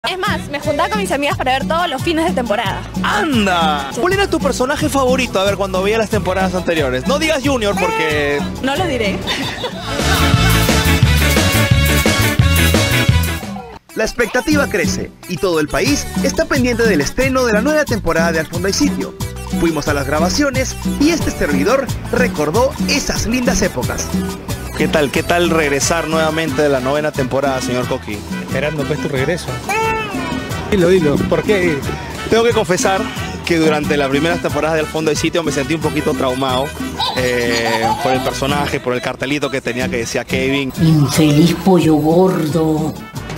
Es más, me juntaba con mis amigas para ver todos los fines de temporada. ¡Anda! ¿Cuál era tu personaje favorito? A ver, cuando veía las temporadas anteriores. No digas Junior porque... No lo diré. La expectativa crece y todo el país está pendiente del estreno de la nueva temporada de Al Fondo Hay Sitio. Fuimos a las grabaciones y este servidor recordó esas lindas épocas. ¿Qué tal regresar nuevamente de la 9ª temporada, señor Coqui? Esperando pues tu regreso. Dilo, ¿por qué? Tengo que confesar que durante las primeras temporadas de Al Fondo Hay Sitio me sentí un poquito traumado por el personaje, por el cartelito que tenía que decía Kevin. Infeliz pollo gordo.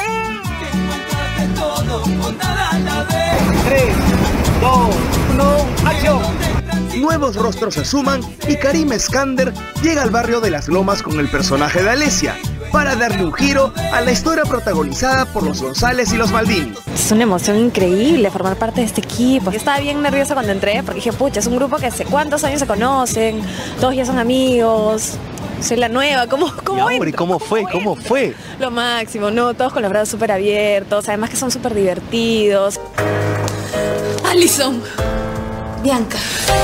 3, 2, 1, ¡acción! Nuevos rostros se suman y Karim Eskander llega al barrio de Las Lomas con el personaje de Alesia para darle un giro a la historia protagonizada por los González y los Maldini. Es una emoción increíble formar parte de este equipo. Yo estaba bien nerviosa cuando entré porque dije, pucha, es un grupo que hace cuántos años se conocen, todos ya son amigos. Soy la nueva, ¿cómo Hombre, ¿cómo fue? Lo máximo, ¿no? Todos con los brazos súper abiertos, además que son súper divertidos. Alison, Bianca.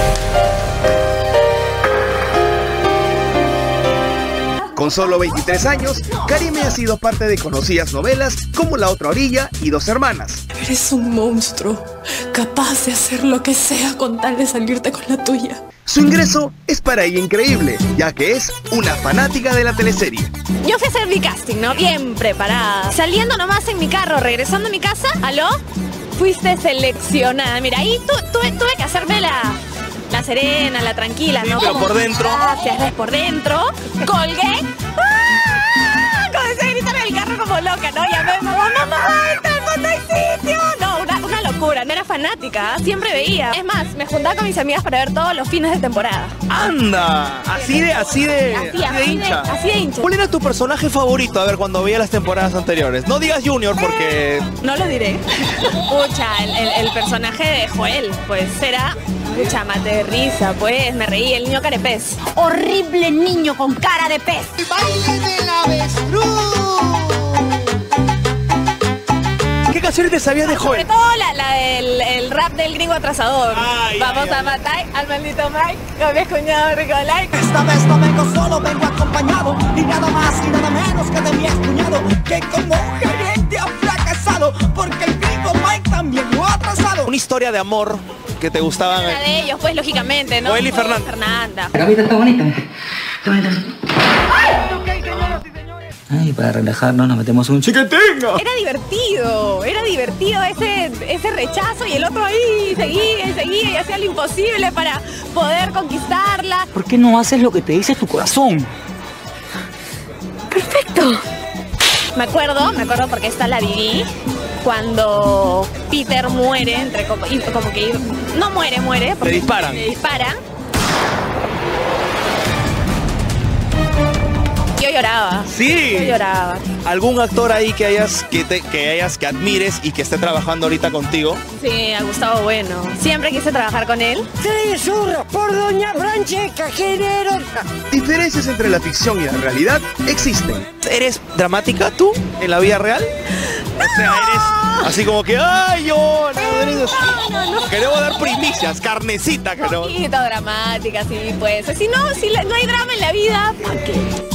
Con solo 23 años, Karime ha sido parte de conocidas novelas como La Otra Orilla y Dos Hermanas. Eres un monstruo, capaz de hacer lo que sea con tal de salirte con la tuya. Su ingreso es para ella increíble, ya que es una fanática de la teleserie. Yo fui a hacer mi casting, ¿no? Bien preparada. Saliendo nomás en mi carro, regresando a mi casa, ¿aló? Fuiste seleccionada. Mira, ahí tuve que hacerme la serena, la tranquila, ¿no? Sí, pero como, por dentro. Gracias, por dentro. Colgué. ¡Ah! Comencé a gritar en el carro como loca, ¿no? Llamé, mamá, entra al fondo hay sitio. No, una locura. No era fanática, siempre veía. Es más, me juntaba con mis amigas para ver todos los fines de temporada. ¡Anda! Así de hincha. Así de hincha. ¿Cuál era tu personaje favorito? A ver, cuando veía las temporadas anteriores. No digas Junior porque... No lo diré. Pucha, el personaje de Joel, pues era... Pucha, mate de risa, pues, me reí, el niño carepez. Horrible niño con cara de pez. El baile del avestruz. ¿Qué canciones te sabías de Sobre Joel? todo el rap del gringo atrasador. Ay, Vamos ay, a ay. matar al maldito Mike con mi cuñado Ricolai. Esta vez no vengo solo, vengo acompañado. Y nada más y nada menos que de mi excuñado, que como un gerente ha fracasado, porque el gringo Mike también lo ha atrasado. Una historia de amor que te gustaban. Una de ellos, pues, lógicamente, ¿no? Joel y Fernanda. Fernanda. La capita está bonita. Está bonita. Ay, para relajarnos nos metemos un chiquitingo. Era divertido ese rechazo y el otro ahí seguía y hacía lo imposible para poder conquistarla. ¿Por qué no haces lo que te dice tu corazón? Perfecto. Me acuerdo porque esta la viví cuando Peter muere, como que no muere, porque Le disparan. Le disparan. Yo lloraba. Sí. Yo lloraba. ¿Algún actor ahí que admires y que esté trabajando ahorita contigo? Sí, a Gustavo Bueno. Siempre quise trabajar con él. Travesura por Doña Francesca Genero. Diferencias entre la ficción y la realidad existen. ¿Eres dramática tú en la vida real? O sea, eres así como que, ¡ay, yo! No. Queremos dar primicias, carnecita, Un queremos. poquito dramática, sí, pues. Si no hay drama en la vida, ¿para qué?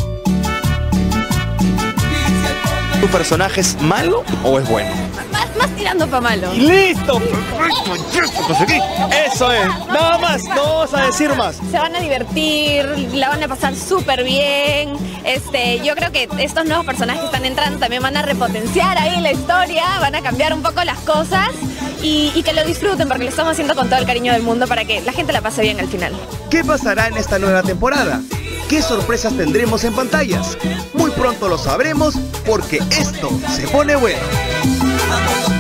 ¿Tu personaje es malo o es bueno? Más tirando pa' malo. ¡Y listo! ¡Perfecto! Eso es. Nada más, no vamos a decir más. Se van a divertir, la van a pasar súper bien. Yo creo que estos nuevos personajes que están entrando también van a repotenciar ahí la historia, van a cambiar un poco las cosas y que lo disfruten porque lo estamos haciendo con todo el cariño del mundo para que la gente la pase bien al final. ¿Qué pasará en esta nueva temporada? ¿Qué sorpresas tendremos en pantallas? Muy pronto lo sabremos porque esto se pone bueno.